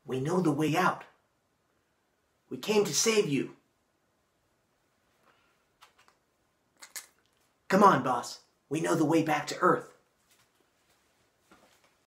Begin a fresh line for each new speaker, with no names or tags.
We know the way out. We came to save you. Come on, boss. We know the way back to Earth.